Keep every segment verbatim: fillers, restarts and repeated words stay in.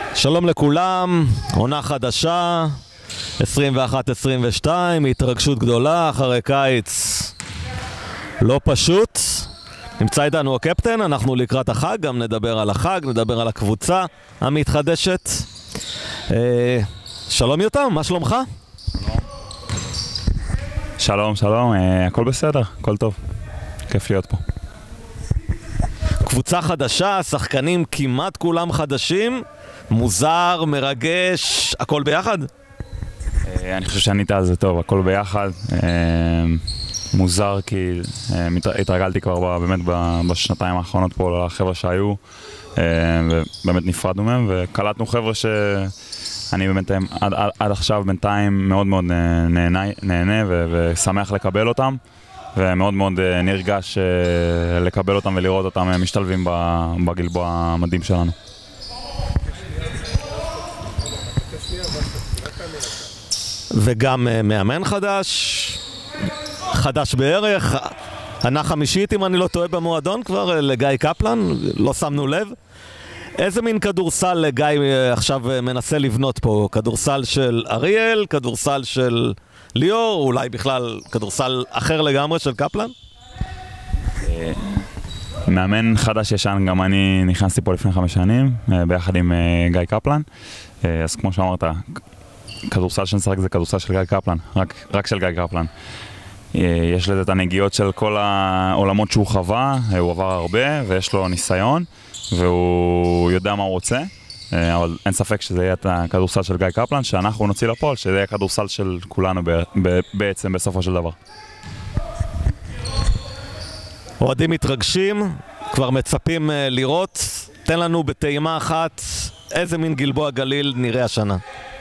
שלום לכולם, עונה חדשה, עשרים ואחת עשרים ושתיים, התרגשות גדולה אחרי קיץ לא פשוט. נמצא איתנו הקפטן, אנחנו לקראת החג, גם נדבר על החג, נדבר על הקבוצה המתחדשת. אה, שלום יותם, מה שלומך? שלום, שלום, אה, הכל בסדר, הכל טוב, כיף להיות פה. קבוצה חדשה, שחקנים כמעט כולם חדשים, מוזר, מרגש, הכל ביחד? אה, אני חושב שענית על זה טוב, הכל ביחד. אה, מוזר כי אה, התרגלתי כבר באמת בשנתיים האחרונות פה לחבר'ה שהיו, אה, ובאמת נפרדנו מהם וקלטנו חבר'ה שאני באמת עד, עד, עד עכשיו בינתיים מאוד מאוד נהנה, נהנה ו, ושמח לקבל אותם, ומאוד מאוד נרגש לקבל אותם ולראות אותם משתלבים בגלבוע המדהים שלנו. וגם מאמן חדש, חדש בערך, עונה חמישית אם אני לא טועה במועדון כבר, לגיא קפלן, לא שמנו לב. איזה מין כדורסל גיא עכשיו מנסה לבנות פה? כדורסל של אריאל, כדורסל של ליאור, אולי בכלל כדורסל אחר לגמרי של קפלן? מאמן חדש ישן, גם אני נכנסתי פה לפני חמש שנים ביחד עם גיא קפלן, אז כמו שאמרת, כדורסל שנשחק זה כדורסל של גיא קפלן, רק, רק של גיא קפלן. יש לזה את הנגיעות של כל העולמות שהוא חווה, הוא עבר הרבה ויש לו ניסיון והוא יודע מה הוא רוצה, אבל אין ספק שזה יהיה את הכדורסל של גיא קפלן, שאנחנו נוציא לפועל, שזה יהיה הכדורסל של כולנו בעצם בסופו של דבר. אוהדים מתרגשים, כבר מצפים לראות, תן לנו בטעימה אחת, איזה מין גלבוע גליל נראה השנה?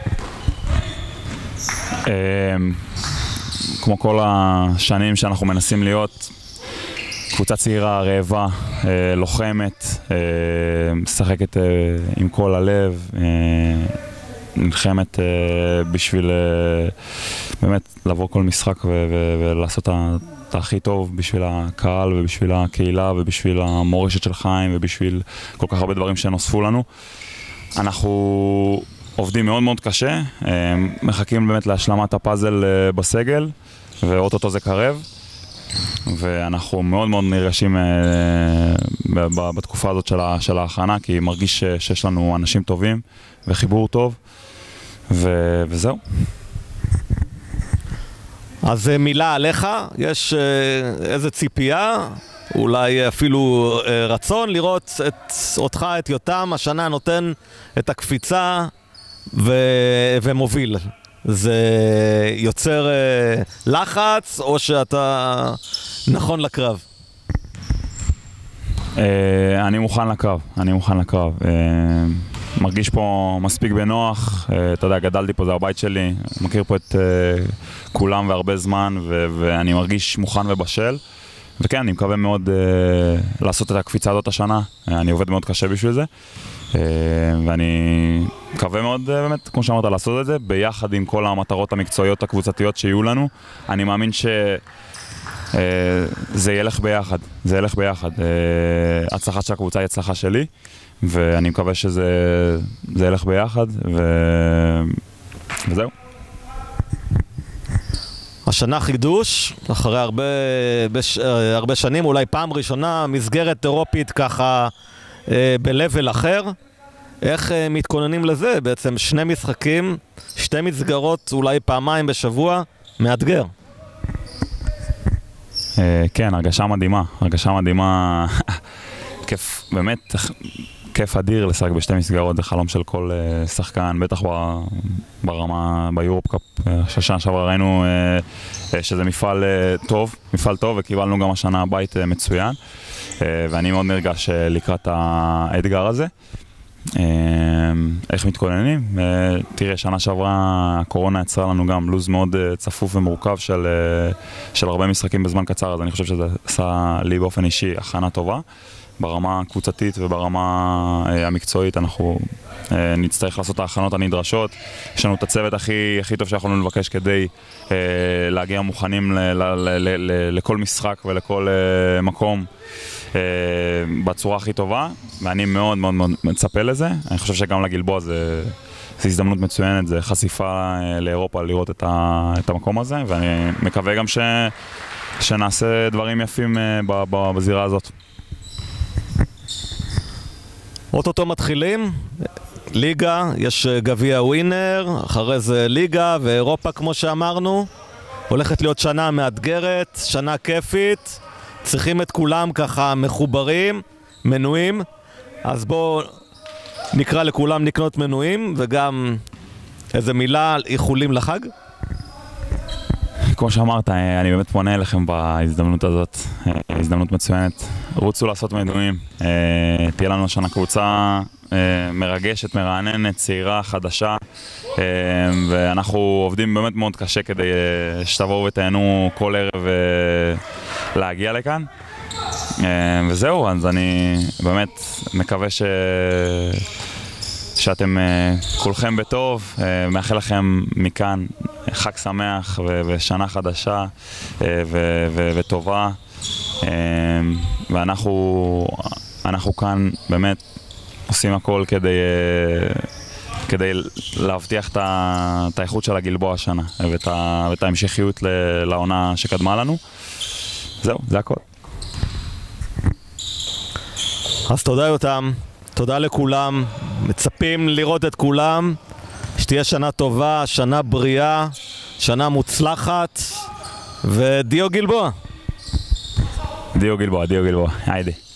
כמו כל השנים שאנחנו מנסים להיות, קבוצה צעירה, רעבה, לוחמת, משחקת עם כל הלב, נלחמת בשביל באמת לבוא כל משחק ולעשות את הכי טוב בשביל הקהל ובשביל הקהילה ובשביל המורשת של חיים ובשביל כל כך הרבה דברים שנוספו לנו. אנחנו עובדים מאוד מאוד קשה, מחכים באמת להשלמת הפאזל בסגל, ואוטוטו זה קרב, ואנחנו מאוד מאוד נרגשים בתקופה הזאת של ההכנה, כי מרגיש שיש לנו אנשים טובים וחיבור טוב, וזהו. אז מילה עליך, יש איזה ציפייה, אולי אפילו רצון לראות את אותך, את יותם, השנה נותן את הקפיצה ו... ומוביל. זה יוצר לחץ או שאתה נכון לקרב? אני מוכן לקרב, אני מוכן לקרב. מרגיש פה מספיק בנוח, אתה יודע, גדלתי פה, זה הבית שלי, מכיר פה את כולם והרבה זמן, ואני מרגיש מוכן ובשל. וכן, אני מקווה מאוד לעשות את הקפיצה הזאת השנה, אני עובד מאוד קשה בשביל זה. ואני מקווה מאוד באמת, כמו שאמרת, לעשות את זה ביחד עם כל המטרות המקצועיות הקבוצתיות שיהיו לנו. אני מאמין שזה ילך ביחד, זה ילך ביחד. הצלחה של הקבוצה היא הצלחה שלי, ואני מקווה שזה זה ילך ביחד, ו... וזהו. השנה חידוש, אחרי הרבה, בש... הרבה שנים, אולי פעם ראשונה, מסגרת אירופית ככה ב-level אחר. איך מתכוננים לזה? בעצם שני משחקים, שתי מסגרות, אולי פעמיים בשבוע, מאתגר. כן, הרגשה מדהימה, הרגשה מדהימה, כיף, באמת, כיף אדיר לשחק בשתי מסגרות, זה חלום של כל שחקן, בטח ברמה, ביורופ קאפ, שנה שעברה ראינו שזה מפעל טוב, מפעל טוב, וקיבלנו גם השנה בית מצוין, ואני מאוד נרגש לקראת האתגר הזה. איך מתכוננים? תראה, שנה שעברה הקורונה יצרה לנו גם לוז מאוד צפוף ומורכב של, של הרבה משחקים בזמן קצר, אז אני חושב שזה עשה לי באופן אישי הכנה טובה. ברמה הקבוצתית וברמה המקצועית אנחנו נצטרך לעשות את ההכנות הנדרשות. יש לנו את הצוות הכי, הכי טוב שיכולנו לבקש כדי להגיע מוכנים ל, ל, ל, ל, לכל משחק ולכל מקום בצורה הכי טובה, ואני מאוד מאוד מאוד מצפה לזה. אני חושב שגם לגלבוע זה, זה הזדמנות מצוינת, זה חשיפה לאירופה לראות את, ה, את המקום הזה, ואני מקווה גם ש, שנעשה דברים יפים בזירה הזאת. אוטוטו מתחילים, ליגה, יש גביע ווינר, אחרי זה ליגה ואירופה כמו שאמרנו. הולכת להיות שנה מאתגרת, שנה כיפית, צריכים את כולם ככה מחוברים, מנויים, אז בואו נקרא לכולם לקנות מנויים, וגם איזה מילה איחולים לחג. כמו שאמרת, אני באמת פונה אליכם בהזדמנות הזאת, הזדמנות מצוינת. רוצו לעשות מנויים, תהיה לנו שנה קבוצה מרגשת, מרעננת, צעירה, חדשה, ואנחנו עובדים באמת מאוד קשה כדי שתבואו ותהנו כל ערב להגיע לכאן. וזהו, אז אני באמת מקווה ש... שאתם כולכם בטוב, מאחל לכם מכאן חג שמח ו- ושנה חדשה ו- ו- וטובה, ואנחנו אנחנו כאן באמת עושים הכל כדי, כדי להבטיח את, ה- את האיכות של הגלבוע השנה ואת, ה- ואת ההמשכיות ל- לעונה שקדמה לנו. זהו, זה הכל. אז תודה יותם, תודה לכולם, מצפים לראות את כולם, שתהיה שנה טובה, שנה בריאה, שנה מוצלחת, ודיו גלבוע. דיו גלבוע, דיו גלבוע, היידה.